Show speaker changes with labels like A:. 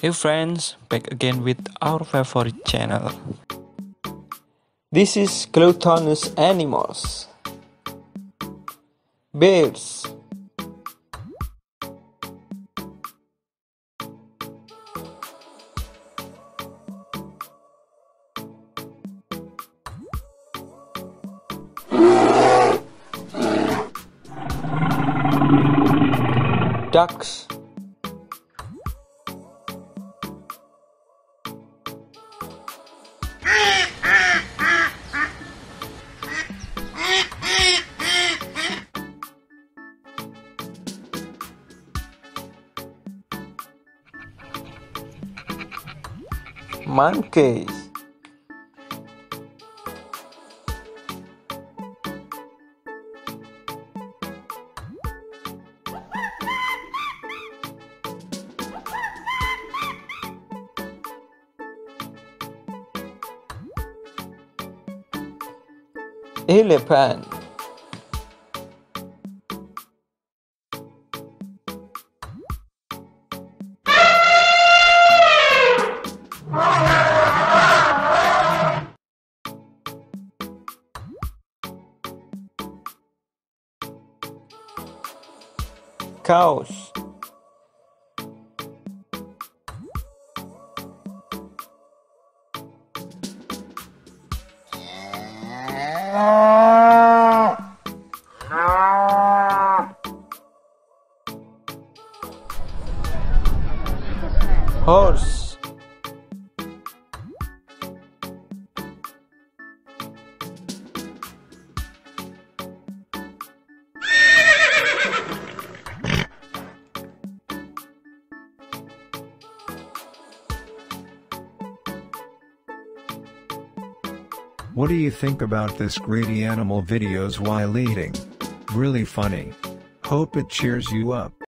A: Hey friends, back again with our favorite channel. This is Gluttonous Animals. Bears. Ducks. Monkeys. Elephant. Cows. Horse.
B: What do you think about this greedy animal videos while eating? Really funny. Hope it cheers you up.